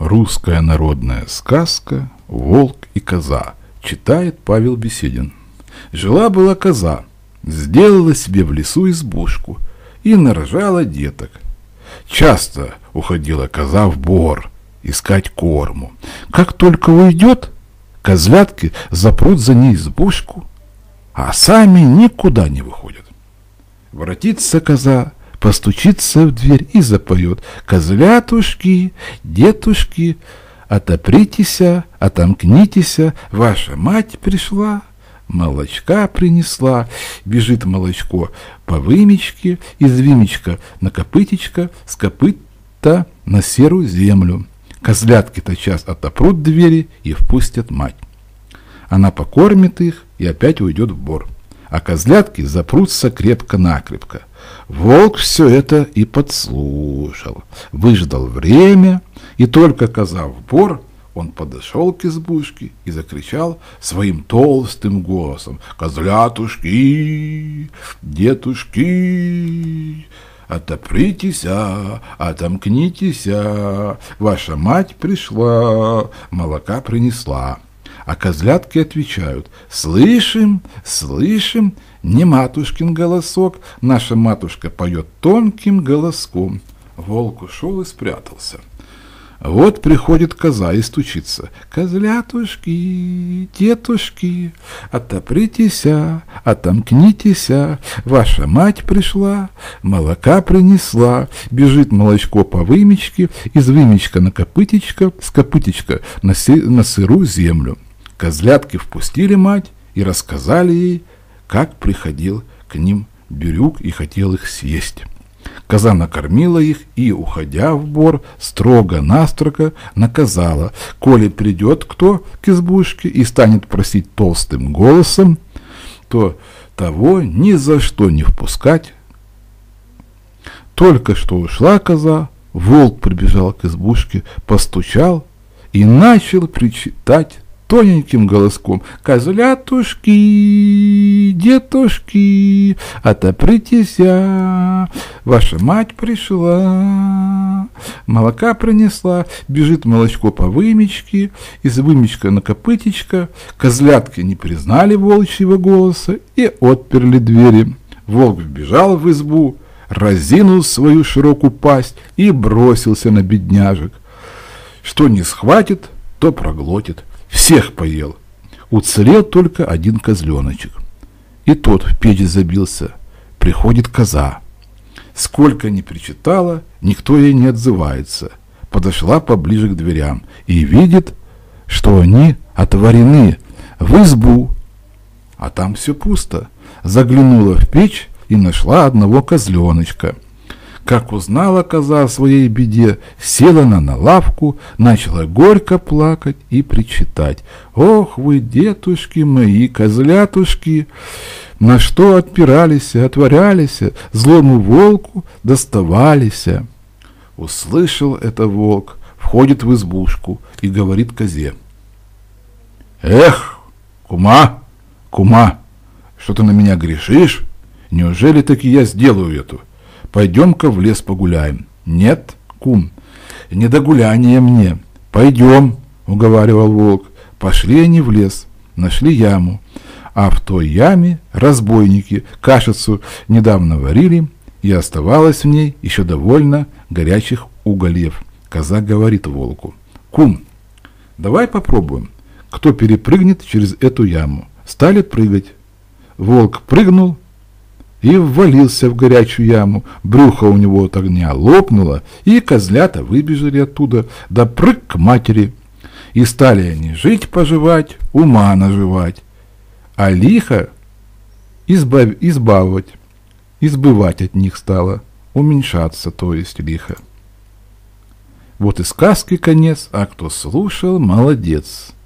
Русская народная сказка «Волк и коза». Читает Павел Беседин. Жила-была коза, сделала себе в лесу избушку и нарожала деток. Часто уходила коза в бор искать корму. Как только уйдет, козлятки запрут за ней избушку, а сами никуда не выходят. Воротится коза, постучится в дверь и запоет: «Козлятушки, детушки, отопритеся, отомкнитеся, ваша мать пришла, молочка принесла». Бежит молочко по вымечке, из вымечка на копытечко, с копыта на серую землю. Козлятки тотчас отопрут двери и впустят мать. Она покормит их и опять уйдет в бор. А козлятки запрутся крепко-накрепко. Волк все это и подслушал, выждал время, и только коза в бор, он подошел к избушке и закричал своим толстым голосом: «Козлятушки, детушки, отопритеся, отомкнитеся, ваша мать пришла, молока принесла». А козлятки отвечают: «Слышим, слышим, не матушкин голосок, наша матушка поет тонким голоском». Волк ушел и спрятался. Вот приходит коза и стучится: «Козлятушки, детушки, отопритеся, отомкнитеся, ваша мать пришла, молока принесла». Бежит молочко по вымечке, из вымечка на копытечко, с копытечка на сырую землю. Козлятки впустили мать и рассказали ей, как приходил к ним бирюк и хотел их съесть. Коза накормила их и, уходя в бор, строго-настрого наказала: коли придет кто к избушке и станет просить толстым голосом, то того ни за что не впускать. Только что ушла коза, волк прибежал к избушке, постучал и начал причитать тоненьким голоском: «Козлятушки, детушки, отопритеся, ваша мать пришла, молока принесла». Бежит молочко по вымечке, из вымечка на копытечко. Козлятки не признали волчьего голоса и отперли двери. Волк вбежал в избу, разинул свою широкую пасть и бросился на бедняжек. Что не схватит, то проглотит. Всех поел. Уцелел только один козленочек. И тот в печь забился. Приходит коза. Сколько ни причитала, никто ей не отзывается. Подошла поближе к дверям и видит, что они отворены в избу. А там все пусто. Заглянула в печь и нашла одного козленочка. Как узнала коза о своей беде, села она на лавку, начала горько плакать и причитать: «Ох вы, детушки мои, козлятушки, на что отпирались, отворялись, злому волку доставались». Услышал это волк, входит в избушку и говорит козе: «Эх, кума, кума, что ты на меня грешишь? Неужели таки я сделаю эту? Пойдем-ка в лес погуляем». «Нет, кум, не до гуляния мне. Пойдем», — уговаривал волк. Пошли они в лес, нашли яму, а в той яме разбойники кашицу недавно варили, и оставалось в ней еще довольно горячих угольев. Коза говорит волку: «Кум, давай попробуем, кто перепрыгнет через эту яму». Стали прыгать. Волк прыгнул и ввалился в горячую яму. Брюхо у него от огня лопнуло, и козлята выбежали оттуда, да прыг к матери. И стали они жить-поживать, ума наживать, а лихо избывать от них стало, уменьшаться, то есть лихо. Вот и сказки конец, а кто слушал, молодец.